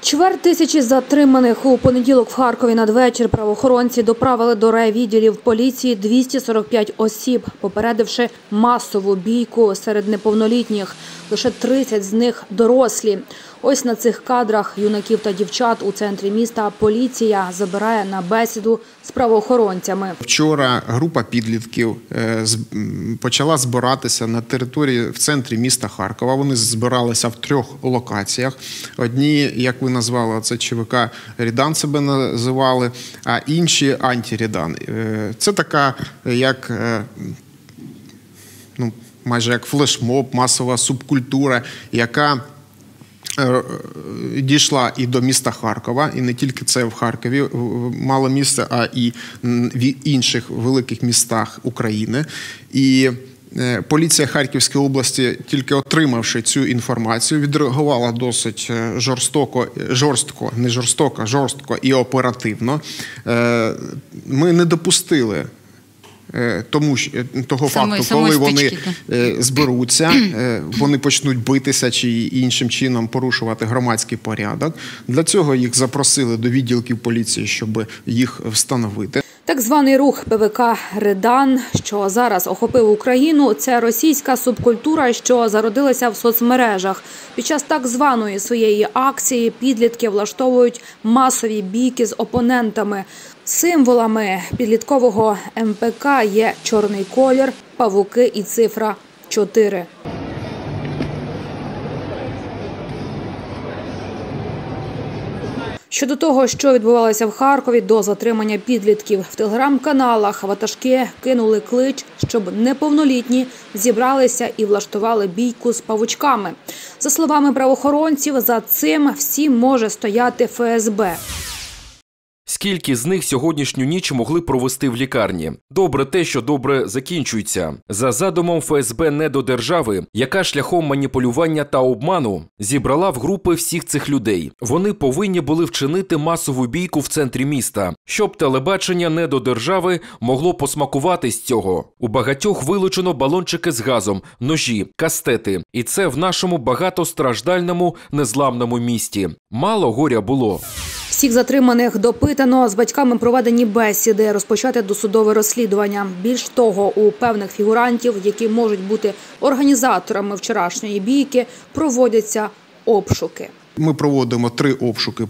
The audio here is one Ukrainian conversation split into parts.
Чверть тисячі затриманих. У понеділок в Харкові надвечір правоохоронці доправили до райвідділів поліції 245 осіб, попередивши масову бійку серед неповнолітніх. Лише 30 з них дорослі. Ось на цих кадрах юнаків та дівчат у центрі міста поліція забирає на бесіду з правоохоронцями. Вчора група підлітків почала збиратися на території в центрі міста Харкова. Вони збиралися в 3 локаціях. Одні, як ви назвали, це ЧВК «Редан» себе називали, а інші «Антиредан». Це така, як майже як флешмоб, масова субкультура, яка дійшла і до міста Харкова, і не тільки це в Харкові мало місце, а і в інших великих містах України. І поліція Харківської області, тільки отримавши цю інформацію, відреагувала досить жорстко і оперативно. Ми не допустили того факту, коли вони зберуться, вони почнуть битися чи іншим чином порушувати громадський порядок. Для цього їх запросили до відділків поліції, щоб їх встановити. Так званий рух ПВК «Редан», що зараз охопив Україну, це російська субкультура, що зародилася в соцмережах. Під час так званої своєї акції підлітки влаштовують масові бійки з опонентами. Символами підліткового МПК є чорний колір, павуки і цифра 4. Щодо того, що відбувалося в Харкові до затримання підлітків, в телеграм-каналах ватажки кинули клич, щоб неповнолітні зібралися і влаштували бійку з павучками. За словами правоохоронців, за цим всім може стояти ФСБ. Скільки з них сьогоднішню ніч могли провести в лікарні? Добре те, що добре закінчується. За задумом ФСБ недодержави, яка шляхом маніпулювання та обману зібрала в групи всіх цих людей. Вони повинні були вчинити масову бійку в центрі міста, щоб телебачення недодержави могло посмакувати з цього. У багатьох вилучено балончики з газом, ножі, кастети. І це в нашому багатостраждальному незламному місті. Мало горя було. Всіх затриманих допитано, з батьками проведені бесіди, розпочати досудове розслідування. Більш того, у певних фігурантів, які можуть бути організаторами вчорашньої бійки, проводяться обшуки. Ми проводимо 3 обшуки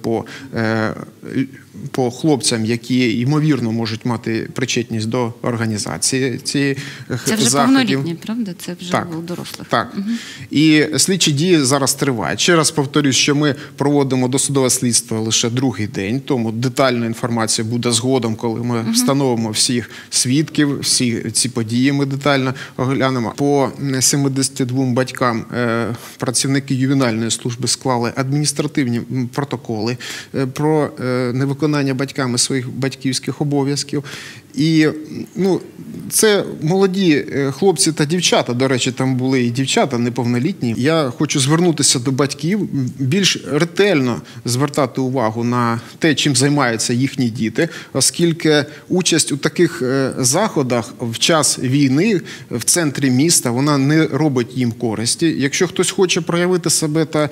по хлопцям, які, ймовірно, можуть мати причетність до організації цих заходів. Це вже повнолітні, правда? Це вже у дорослих. Так. Угу. І слідчі дії зараз тривають. Ще раз повторюсь, що ми проводимо досудове слідство лише 2-й день, тому детальна інформація буде згодом, коли ми встановимо всіх свідків, всі ці події ми детально оглянемо. По 72 батькам працівники ювенальної служби склали адміністративні протоколи про невиконання батьками своїх батьківських обов'язків. І це молоді хлопці та дівчата, до речі, там були і дівчата неповнолітні. Я хочу звернутися до батьків, більш ретельно звертати увагу на те, чим займаються їхні діти, оскільки участь у таких заходах в час війни в центрі міста, вона не робить їм користі. Якщо хтось хоче проявити себе та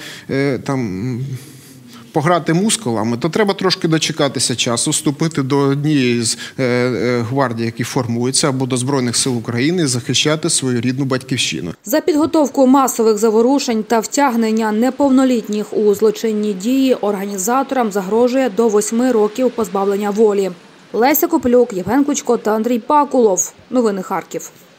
пограти мускулами, то треба трошки дочекатися часу, вступити до однієї з гвардій, які формуються, або до Збройних сил України, захищати свою рідну батьківщину. За підготовку масових заворушень та втягнення неповнолітніх у злочинні дії організаторам загрожує до 8 років позбавлення волі. Леся Коплюк, Євген Кличко та Андрій Пакулов. Новини Харків.